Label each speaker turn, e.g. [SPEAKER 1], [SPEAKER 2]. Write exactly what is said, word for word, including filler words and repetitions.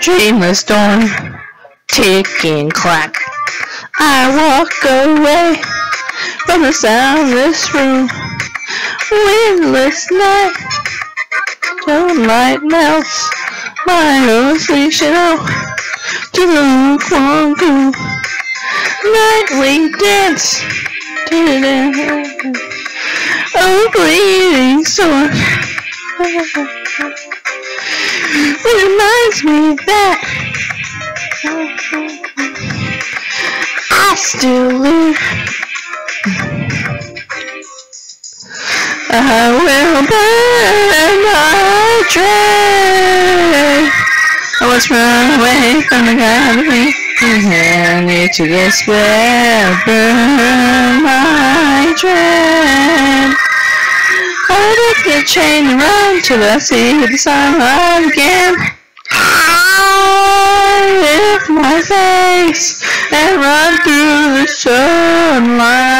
[SPEAKER 1] dreamless dawn, ticking clock. I walk away from the soundless room, windless night, sunlight melts my own sleeping out to the lukewarm gloom. Night we dance to the oh bleeding sword. It reminds me that I still live. I will burn my dread. I was run away from the gravity. I need to get swear. Burn my dread. I take the chain and run till I see the sunlight again. I lift my face and run through the sunlight.